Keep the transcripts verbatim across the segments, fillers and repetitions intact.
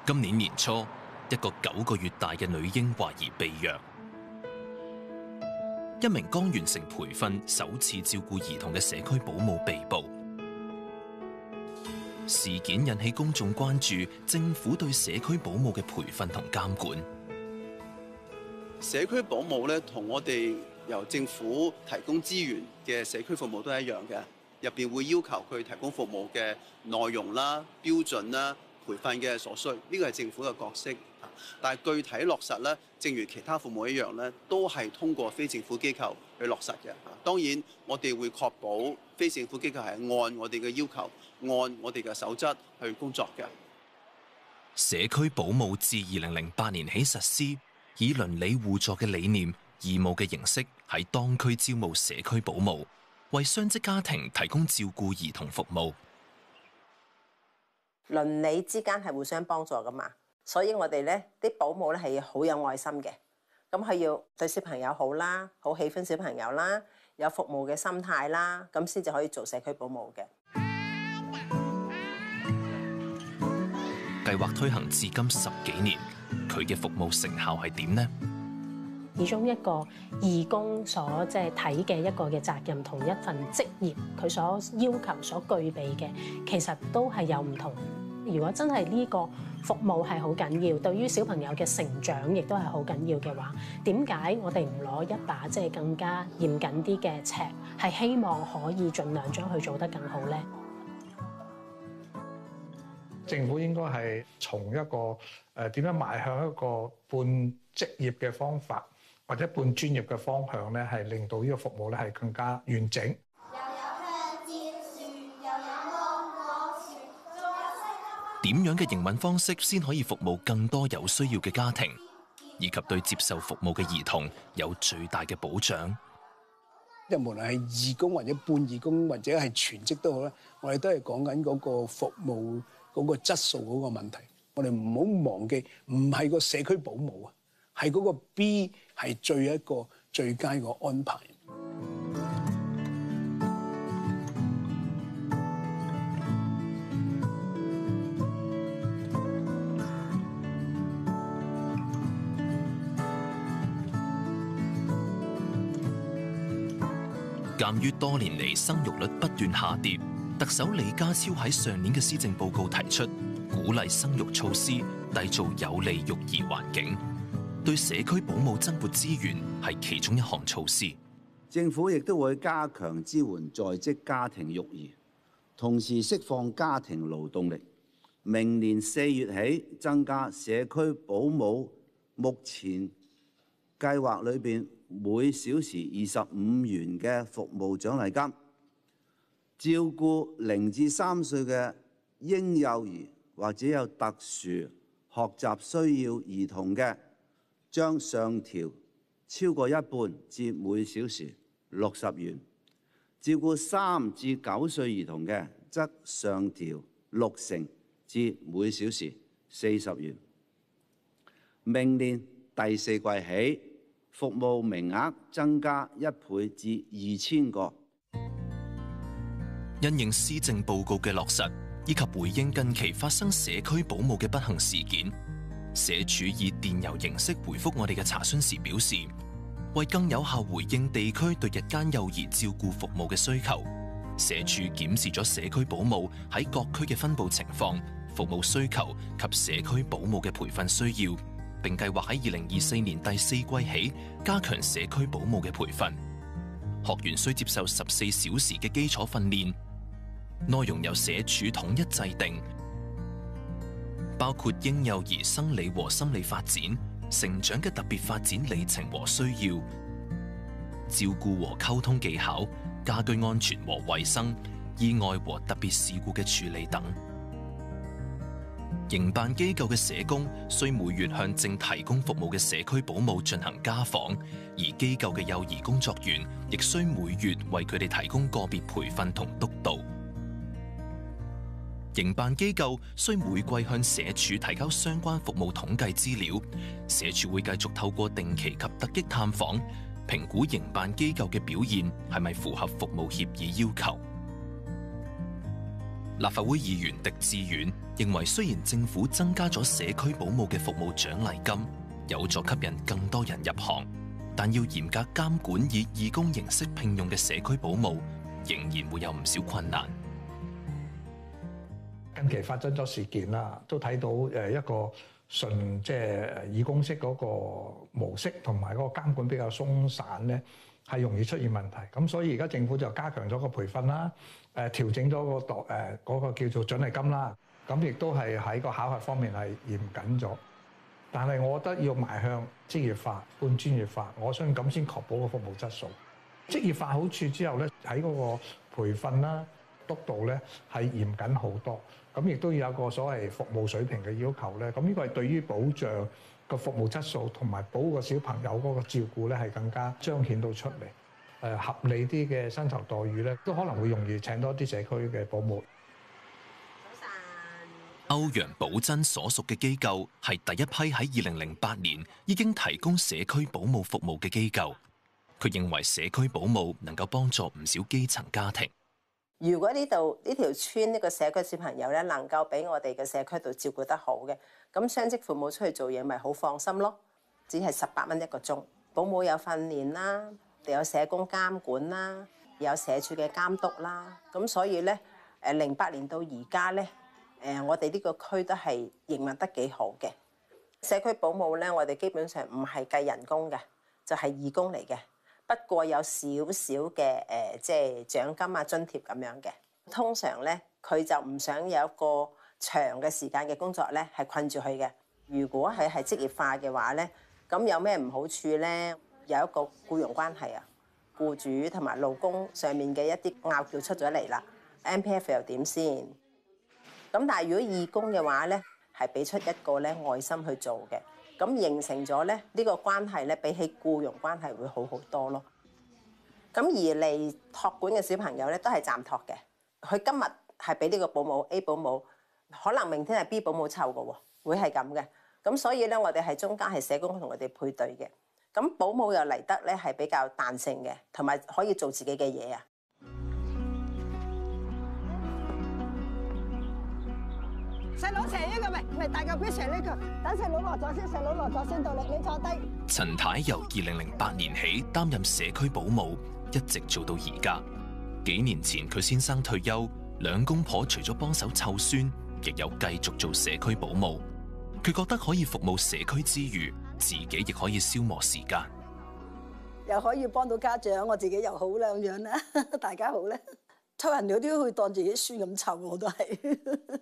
今年年初，一個九個月大嘅女嬰懷疑被虐，一名剛完成培訓、首次照顧兒童嘅社區保姆被捕。事件引起公眾關注政府對社區保姆嘅培訓同監管。 社區保姆咧，同我哋由政府提供資源嘅社區服務都係一樣嘅，入邊會要求佢提供服務嘅內容啦、標準啦、培訓嘅所需，呢個係政府嘅角色。但係具體落實咧，正如其他服務一樣咧，都係通過非政府機構去落實嘅。當然，我哋會確保非政府機構係按我哋嘅要求、按我哋嘅守則去工作嘅。 社區保姆自二零零八年起實施，以鄰里互助嘅理念、義務嘅形式喺當區招募社區保姆，為雙職家庭提供照顧兒童服務。 鄰里之間係互相幫助噶嘛，所以我哋咧啲保姆咧係好有愛心嘅，咁佢要對小朋友好啦，好喜歡小朋友啦，有服務嘅心態啦，咁先至可以做社區保姆嘅。 計劃推行至今十幾年，佢嘅服務成效係點呢？ 其中一個義工所即係睇嘅一個嘅責任，同一份職業佢所要求、所具備嘅，其實都係有唔同。如果真係呢個服務係好緊要，對於小朋友嘅成長亦都係好緊要嘅話，點解我哋唔攞一把即係更加嚴謹啲嘅尺，係希望可以盡量將佢做得更好呢？ 政府應該係從一個誒點樣邁向一個半職業嘅方法，或者半專業嘅方向咧，係令到呢個服務咧係更加完整。 點樣嘅營運方式先可以服務更多有需要嘅家庭，以及對接受服務嘅兒童有最大嘅保障？ 即係無論係義工或者半義工或者係全職都好啦，我哋都係講緊嗰個服務嗰個質素嗰個問題。我哋唔好忘記，唔係個社區保姆啊，係嗰個 B 係最一個最佳個安排。 鑑於多年嚟生育率不斷下跌，特首李家超喺上年嘅施政報告提出鼓勵生育措施，締造有利育兒環境，對社區保姆增撥資源係其中一項措施。 政府亦都會加強支援在職家庭育兒，同時釋放家庭勞動力。明年四月起增加社區保姆目前計劃裏邊每小時二十五元嘅服務獎勵金，照顧零至三歲嘅嬰幼兒或者有特殊學習需要兒童嘅，將上調超過一半至每小時六十元；照顧三至九歲兒童嘅，則上調六成至每小時四十元。明年第四季起，服務名額增加一倍至二千個。 因應施政報告嘅落實，以及回應近期發生社區保姆嘅不幸事件，社署以電郵形式回覆我哋嘅查詢時表示，為更有效回應地區對日間幼兒照顧服務嘅需求，社署檢視咗社區保姆喺各區嘅分佈情況、服務需求及社區保姆嘅培訓需要，並計劃喺二零二四年第四季起加強社區保姆嘅培訓。學員需接受十四小時嘅基礎訓練，內容由社署統一制定，包括嬰幼兒生理和心理發展、成長嘅特別發展里程和需要、照顧和溝通技巧、家居安全和衛生、意外和特別事故嘅處理等。營辦機構嘅社工需每月向正提供服務嘅社區保姆進行家訪，而機構嘅幼兒工作員亦需每月為佢哋提供個別培訓同督導。營辦機構需每季向社署提交相關服務統計資料，社署會繼續透過定期及突擊探訪，評估營辦機構嘅表現係咪符合服務協議要求。 立法會議員狄志遠認為，雖然政府增加咗社區保姆嘅服務獎勵金，有助吸引更多人入行，但要嚴格監管以義工形式聘用嘅社區保姆，仍然會有唔少困難。 近期發生咗事件啦，都睇到誒一個純即係義工式嗰個模式同埋嗰個監管比較鬆散咧，係容易出現問題。咁所以而家政府就加強咗個培訓啦，誒調整咗個度誒嗰個叫做獎勵金啦。咁亦都係喺個考核方面係嚴謹咗。但係我覺得要邁向職業化、半專業化，我相信咁先確保個服務質素。職業化好處之後咧，喺嗰個培訓啦、督導咧係嚴謹好多。咁亦都要有個所謂服務水平嘅要求咧。咁呢個係對於保障個服務質素同埋保護個小朋友嗰個照顧咧，係更加彰顯到出嚟。誒合理啲嘅薪酬待遇咧，都可能會容易請多啲社區嘅保姆。 歐陽寶珍所屬嘅機構係第一批喺二零零八年已經提供社區保姆服務嘅機構。佢認為社區保姆能夠幫助唔少基層家庭。 如果呢度呢條村呢個社區小朋友咧，能夠俾我哋嘅社區度照顧得好嘅，咁雙職父母出去做嘢咪好放心咯。只係十八蚊一個鐘，保姆有訓練啦，有社工監管啦，有社署嘅監督啦。咁所以咧，誒零八年到而家咧，誒我哋呢個區都係營運得幾好嘅。社區保姆咧，我哋基本上唔係計人工嘅，就係義工嚟嘅。不過有少少嘅誒，即係獎金啊、津貼咁樣嘅。通常咧，佢就唔想有一個長嘅時間嘅工作咧，係困住佢嘅。如果係係職業化嘅話咧，咁有咩唔好處咧？有一個僱傭關係啊，僱主同埋勞工上面嘅一啲拗撬出咗嚟啦。M P F 又點先？咁但係如果義工嘅話咧，係俾出一個咧愛心去做嘅。咁形成咗咧，呢個關係咧，比起僱傭關係會好好多咯。咁而嚟託管嘅小朋友咧，都係暫託嘅。佢今日係俾呢個保姆 A 保姆，可能明天係 B 保姆湊嘅喎，會係咁嘅。咁所以咧，我哋係中間係社工同佢哋配對嘅。咁保姆又嚟得咧係比較彈性嘅，同埋可以做自己嘅嘢啊。 細佬成呢個咪咪大嚿邊成呢個，等細佬落咗先，細佬落咗先到你，你坐低。 陳太由二零零八年起擔任社區保姆，一直做到而家。幾年前佢先生退休，兩公婆除咗幫手湊孫，亦有繼續做社區保姆。佢覺得可以服務社區之餘，自己亦可以消磨時間， 又可以幫到家長，我自己又好啦咁樣啦，大家好啦。湊人哋都會當自己孫咁湊，我都係。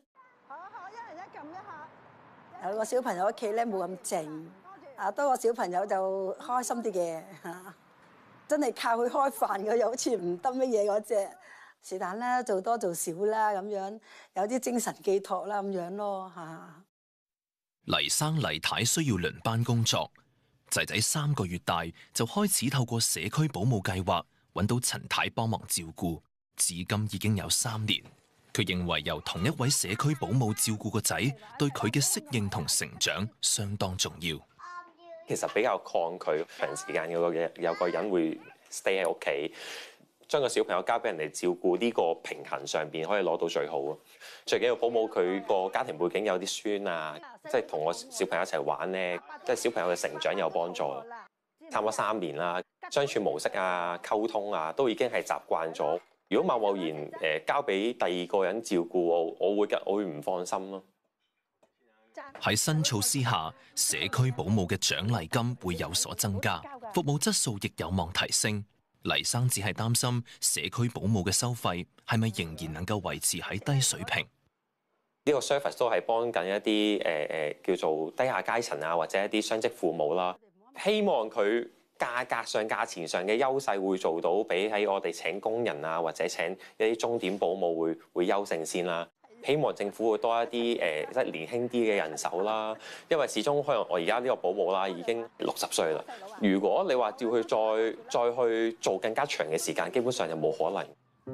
有個小朋友屋企咧冇咁靜，啊多個小朋友就開心啲嘅嚇，真係靠佢開飯嘅，又好似唔得乜嘢嗰隻，是但啦，做多做少啦咁樣，有啲精神寄託啦咁樣咯嚇。 黎生黎太需要輪班工作，仔仔三個月大就開始透過社區保姆計劃揾到陳太幫忙照顧，至今已經有三年。佢認為由同一位社區保姆照顧個仔，對佢嘅適應同成長相當重要。 其實比較抗拒長時間有個嘅有個人會 stay 喺屋企，將個小朋友交俾人哋照顧，呢個平衡上邊可以攞到最好咯。最緊要保姆佢個家庭背景有啲孫啊，即係同我小朋友一齊玩咧，即係小朋友嘅成長有幫助。差唔多三年啦，相處模式啊、溝通啊，都已經係習慣咗。如果貿貿然誒交俾第二個人照顧我，我會我會唔放心咯。 喺新措施下，社區保姆嘅獎勵金會有所增加，服務質素亦有望提升。黎生只係擔心社區保姆嘅收費係咪仍然能夠維持喺低水平？ 呢個 service 都係幫緊一啲誒誒叫做低下階層啊，或者一啲雙職父母啦。希望佢價格上、價錢上嘅優勢會做到，比喺我哋請工人啊，或者請一啲鐘點保姆會會優勝先啦。希望政府會多一啲誒即係年輕啲嘅人手啦，因為始終可能我而家呢個保姆啦已經六十歲啦。如果你話叫佢再再去做更加長嘅時間，基本上就冇可能。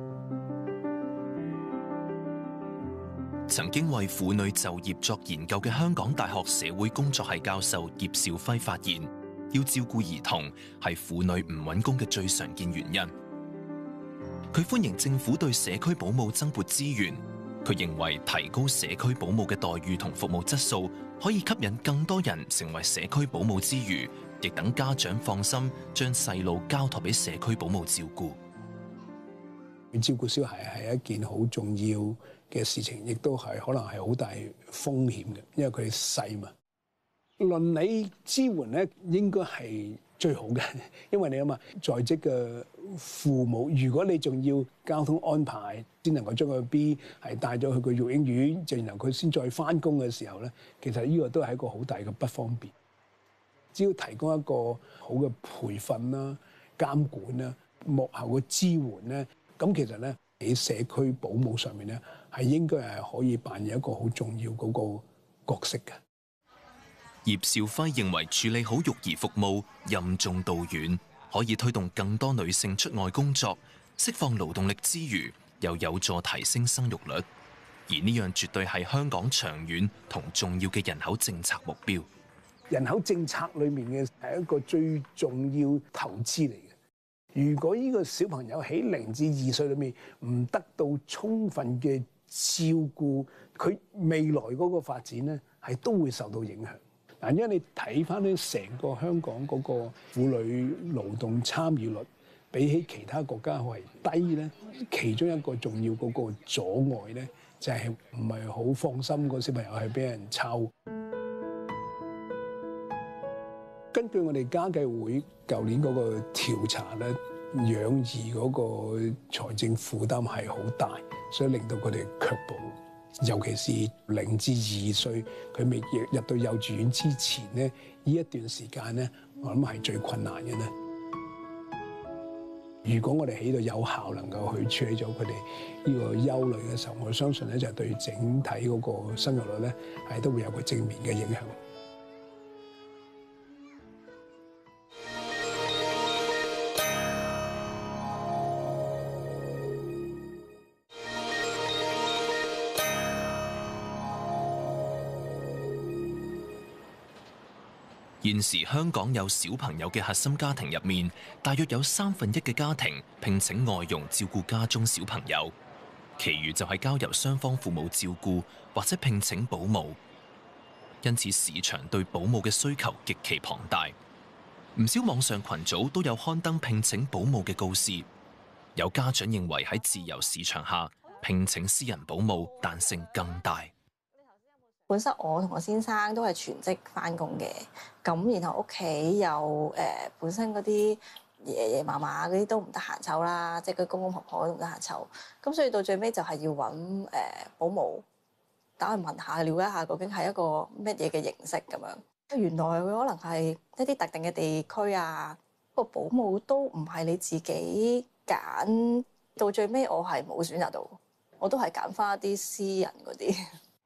曾經為婦女就業作研究嘅香港大學社會工作系教授葉兆輝發現，要照顧兒童係婦女唔搵工嘅最常見原因。佢歡迎政府對社區保姆增撥資源， 佢認為提高社區保姆嘅待遇同服務質素，可以吸引更多人成為社區保姆之餘，亦等家長放心將細路交託俾社區保姆照顧。 照顧小孩係一件好重要嘅事情，亦都係可能係好大風險嘅，因為佢哋細嘛。倫理支援咧應該係最好嘅，因為你諗下，在職嘅父母，如果你仲要交通安排，先能夠將個 B 係帶咗去個育嬰院，就然後佢先再翻工嘅時候咧，其實呢個都係一個好大嘅不方便。只要提供一個好嘅培訓啦、監管啦、幕後嘅支援咧，咁其實咧喺社區保姆上面咧，係應該係可以扮演一個好重要嗰個角色嘅。 葉兆輝認為處理好育兒服務任重道遠，可以推動更多女性出外工作，釋放勞動力之餘，又有助提升生育率。而呢樣絕對係香港長遠同重要嘅人口政策目標。 人口政策裏面嘅係一個最重要投資嚟嘅。如果呢個小朋友喺零至二歲裏面唔得到充分嘅照顧，佢未來嗰個發展咧係都會受到影響。嗱，因為你睇翻咧成個香港嗰個婦女勞動參與率，比起其他國家係低咧，其中一個重要嗰個阻礙咧，就係唔係好放心個小朋友係俾人湊。根據我哋家計會舊年嗰個調查咧，養兒嗰個財政負擔係好大，所以令到佢哋卻步。尤其是零至二歲，佢未入到幼稚園之前咧，呢一段時間咧，我諗係最困難嘅咧。如果我哋喺度有效能夠去處理咗佢哋呢個憂慮嘅時候，我相信咧就係對整體嗰個生育率咧係都會有個正面嘅影響。 現時香港有小朋友嘅核心家庭入面，大約有三分一嘅家庭聘請外傭照顧家中小朋友，其餘就係交由雙方父母照顧或者聘請保姆。因此市場對保姆嘅需求極其龐大，唔少網上群組都有刊登聘請保姆嘅告示。有家長認為喺自由市場下，聘請私人保姆彈性更大。 本身我同我先生都係全職返工嘅，咁然後屋企又誒、呃、本身嗰啲爺爺嫲嫲嗰啲都唔得閒湊啦，即係佢公公婆婆都唔得閒湊，咁所以到最尾就係要揾誒、呃、保姆打去問下，了解下究竟係一個乜嘢嘅形式咁樣。原來佢可能係一啲特定嘅地區啊，個保姆都唔係你自己揀，到最尾我係冇選擇到，我都係揀返一啲私人嗰啲。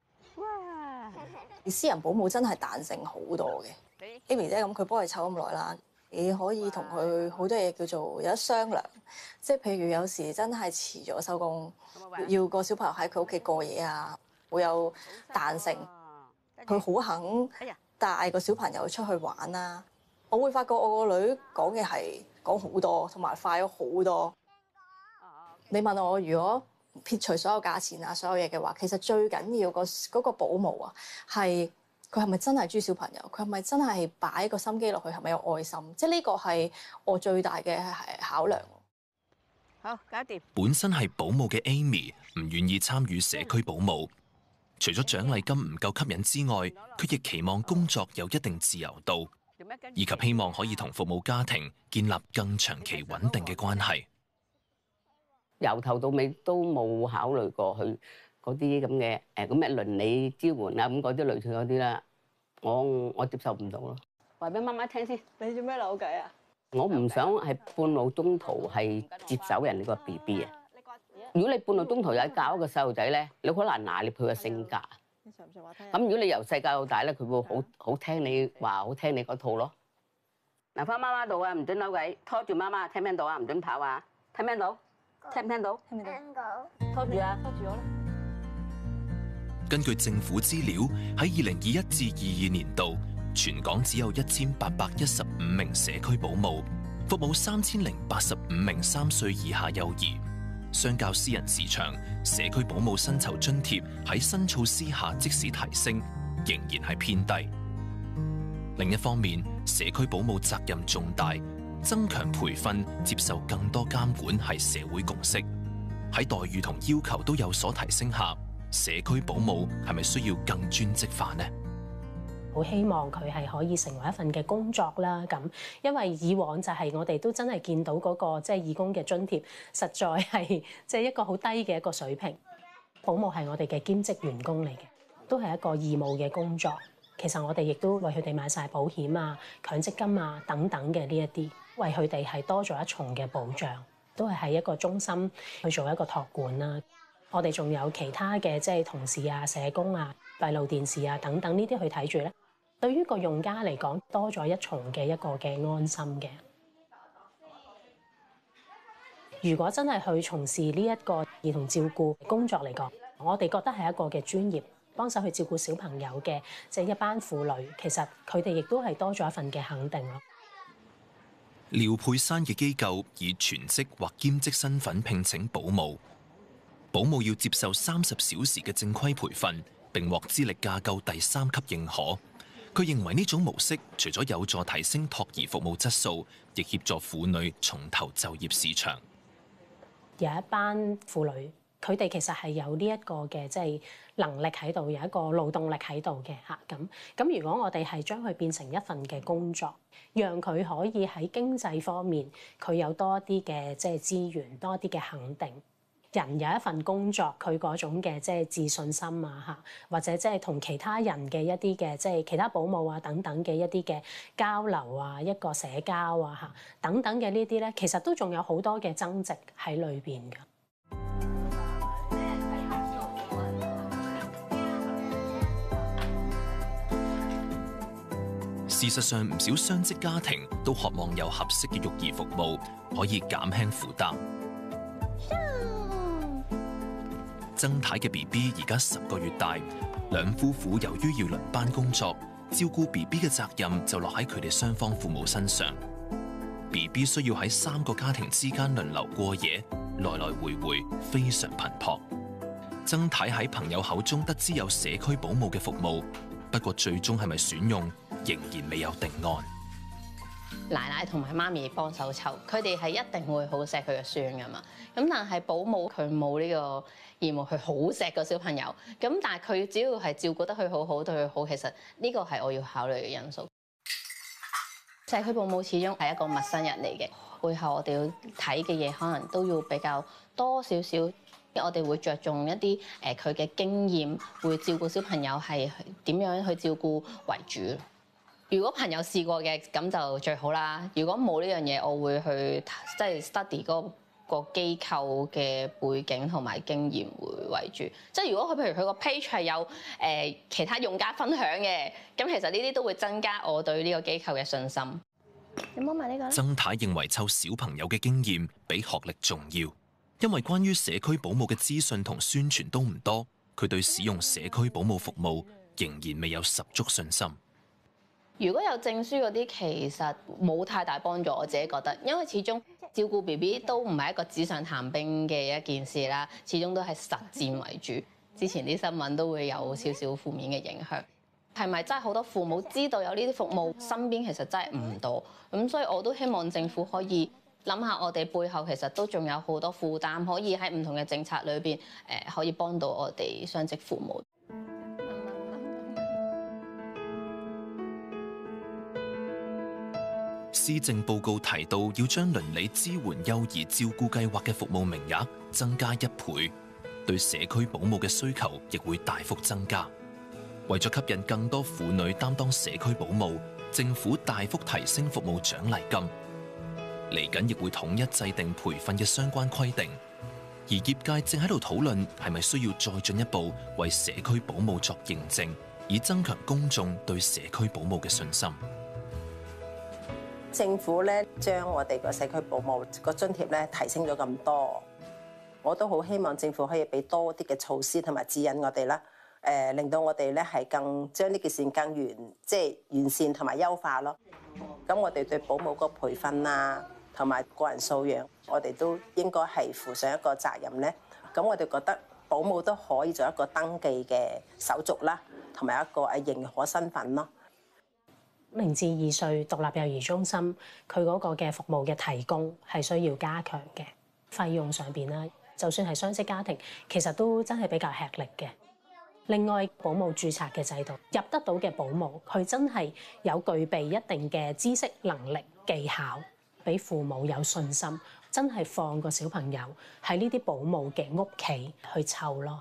私人保姆真係彈性好多嘅 ，Amy 姐咁佢幫你湊咁耐啦，你可以同佢好多嘢叫做有得商量，即係譬如有時真係遲咗收工，要個小朋友喺佢屋企過夜啊，會有彈性，佢好肯帶個小朋友出去玩啦。我會發覺我個女講嘅係講好多，同埋快咗好多。你問我如果撇除所有價錢啊，所有嘢嘅話，其實最緊要個嗰個保姆啊，係佢係咪真係中意小朋友？佢係咪真係擺個心機落去？係咪有愛心？即係呢個係我最大嘅係考量。 好，搞掂。 本身係保姆嘅 Amy 唔願意參與社區保姆，除咗獎勵金唔夠吸引之外，佢亦期望工作有一定自由度，以及希望可以同服務家庭建立更長期穩定嘅關係。 由頭到尾都冇考慮過去嗰啲咁嘅誒咁嘅倫理支援啊，咁嗰啲類似嗰啲啦，我我接受唔到咯。話俾媽媽聽先。 你做咩扭計啊？ 我唔想係半路中途係接走人哋個 B B 啊。如果你半路中途有教一個細路仔咧，你好難拿捏佢嘅性格。咁如果你由細教到大咧，佢會好好聽你話，好聽你嗰套咯。嗱，翻媽媽度啊，唔准扭計，拖住媽媽，聽唔聽到啊？唔准跑啊，聽唔聽到？聽唔聽到？聽唔聽到？拖住啊！拖住我啦！ 根據政府資料，喺二零二一至二二年度，全港只有一千八百一十五名社區保姆，服務三千零八十五名三歲以下幼兒， 相較私人市場，社區保姆薪酬津貼喺新措施下即使提升，仍然係偏低。另一方面，社區保姆責任重大，增強培訓、接受更多監管係社會共識。喺待遇同要求都有所提升下，社區保姆係咪需要更專職化呢？ 好希望佢係可以成為一份嘅工作啦，咁因為以往就係我哋都真係見到嗰個即係義工嘅津貼，實在係即係一個好低嘅一個水平。保姆係我哋嘅兼職員工嚟嘅，都係一個義務嘅工作。其實我哋亦都為佢哋買晒保險啊、強積金啊等等嘅呢一啲，為佢哋係多咗一重嘅保障，都係喺一個中心去做一個託管啦。我哋仲有其他嘅即係同事啊、社工啊、閉路電視啊等等呢啲去睇住咧。對於個用家嚟講，多咗一重嘅一個嘅安心嘅。如果真係去從事呢一個兒童照顧工作嚟講，我哋覺得係一個嘅專業，幫手去照顧小朋友嘅即係一班婦女，其實佢哋亦都係多咗一份嘅肯定咯。 廖佩珊嘅機構以全職或兼職身份聘請保姆，保姆要接受三十小時嘅正規培訓，並獲資歷架構第三級認可。佢認為呢種模式除咗有助提升托兒服務質素，亦協助婦女重投就業市場。 有一班婦女，佢哋其實係有呢一個嘅即係能力喺度，有一個勞動力喺度嘅嚇。咁咁，如果我哋係將佢變成一份嘅工作，讓佢可以喺經濟方面佢有多啲嘅即係資源，多啲嘅肯定。人有一份工作，佢嗰種嘅即係自信心啊嚇，或者即係同其他人嘅一啲嘅即係其他保姆啊等等嘅一啲嘅交流啊，一個社交啊嚇等等嘅呢啲咧，其實都仲有好多嘅增值喺裏邊㗎。 事實上，唔少雙職家庭都渴望有合適嘅育兒服務，可以減輕負擔。曾太嘅 B B 而家十個月大，兩夫婦由於要輪班工作，照顧 B B 嘅責任就落喺佢哋雙方父母身上。B B 需要喺三個家庭之間輪流過夜，來來回回非常頻撲。曾太喺朋友口中得知有社區保姆嘅服務，不過最終係咪選用，仍然未有定案。 奶奶同埋媽咪幫手湊，佢哋係一定會好錫佢嘅孫㗎嘛。咁但係保姆佢冇呢個義務去好錫個小朋友。咁但係佢只要係照顧得佢好好，對佢好，其實呢個係我要考慮嘅因素。社區保姆始終係一個陌生人嚟嘅，背後我哋要睇嘅嘢可能都要比較多少少。我哋會着重一啲誒佢嘅經驗，會照顧小朋友係點樣去照顧為主。如果朋友試過嘅，咁就最好啦。如果冇呢樣嘢，我會去即係 study 嗰個機構嘅背景同埋經驗會為主。即係如果佢譬如佢個 page 係有誒、呃、其他用家分享嘅，咁其實呢啲都會增加我對呢個機構嘅信心。有冇買呢個？ 曾太認為湊小朋友嘅經驗比學歷重要，因為關於社區保姆嘅資訊同宣傳都唔多，佢對使用社區保姆服務仍然未有十足信心。 如果有證書嗰啲，其實冇太大幫助，我自己覺得，因為始終照顧 B B 都唔係一個紙上談兵嘅一件事啦，始終都係實戰為主。之前啲新聞都會有少少負面嘅影響，係咪真係好多父母知道有呢啲服務，身邊其實真係唔多，咁所以我都希望政府可以諗下，我哋背後其實都仲有好多負擔，可以喺唔同嘅政策裏邊誒，可以幫到我哋雙職父母。 施政報告提到要將鄰里支援幼兒照顧計劃嘅服務名額增加一倍，對社區保姆嘅需求亦會大幅增加。為咗吸引更多婦女擔當社區保姆，政府大幅提升服務獎勵金。嚟緊亦會統一制定培訓嘅相關規定，而業界正喺度討論係咪需要再進一步為社區保姆作認證，以增強公眾對社區保姆嘅信心。 政府咧將我哋個社區保姆個津貼咧提升咗咁多，我都好希望政府可以俾多啲嘅措施同埋指引我哋啦，誒、呃、令到我哋咧係更將呢件事更完，即係完善同埋優化咯。咁我哋對保姆個培訓啊， 同埋個人素養，我哋都應該係負上一個責任咧。咁我哋覺得保姆都可以做一個登記嘅手續啦，同埋一個誒認可身份咯。 零至二歲獨立幼兒中心佢嗰個嘅服務嘅提供係需要加強嘅，費用上邊啦，就算係雙職家庭，其實都真係比較吃力嘅。另外，保姆註冊嘅制度入得到嘅保姆，佢真係有具備一定嘅知識、能力、技巧，俾父母有信心，真係放個小朋友喺呢啲保姆嘅屋企去湊咯。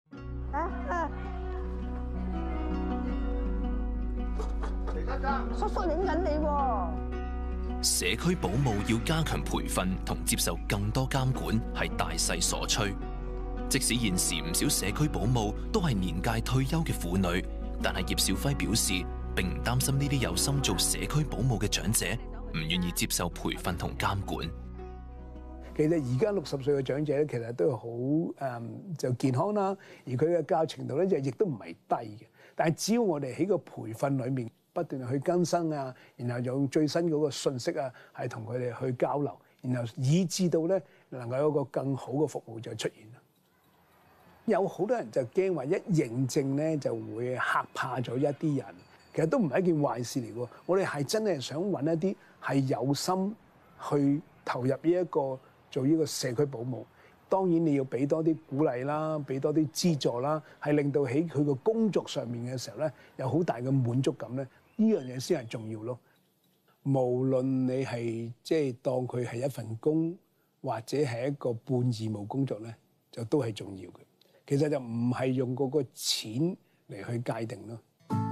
叔叔影緊你喎！ 社區保姆要加強培訓同接受更多監管，係大勢所趨。即使現時唔少社區保姆都係年屆退休嘅婦女，但係葉兆輝表示，並唔擔心呢啲有心做社區保姆嘅長者唔願意接受培訓同監管。 其實而家六十歲嘅長者咧，其實都係好誒就健康啦，而佢嘅教育程度咧就亦都唔係低嘅。但係只要我哋喺個培訓裏面不斷去更新啊，然後用最新嗰個信息啊，係同佢哋去交流，然後以至到咧能夠有一個更好嘅服務就出現啦。有好多人就驚話一認證咧就會嚇怕咗一啲人，其實都唔係一件壞事嚟喎。我哋係真係想揾一啲係有心去投入呢一個做呢個社區保姆。當然你要俾多啲鼓勵啦，俾多啲資助啦，係令到喺佢個工作上面嘅時候咧有好大嘅滿足感咧，呢樣嘢先係重要咯。無論你係即係當佢係一份工，或者係一個半義務工作咧，就都係重要嘅。其實就唔係用嗰個錢嚟去界定咯。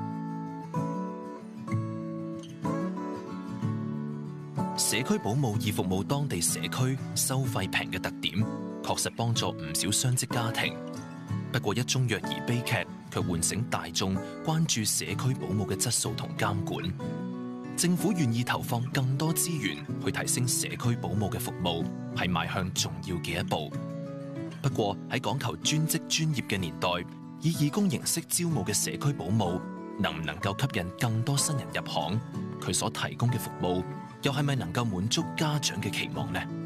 社區保姆以服務當地社區、收費平嘅特點，確實幫助唔少雙職家庭。不過一宗虐兒悲劇，卻喚醒大眾關注社區保姆嘅質素同監管。政府願意投放更多資源去提升社區保姆嘅服務，係邁向重要嘅一步。不過喺講求專職專業嘅年代，以義工形式招募嘅社區保姆，能唔能夠吸引更多新人入行？佢所提供嘅服務，又係咪能夠滿足家長嘅期望呢？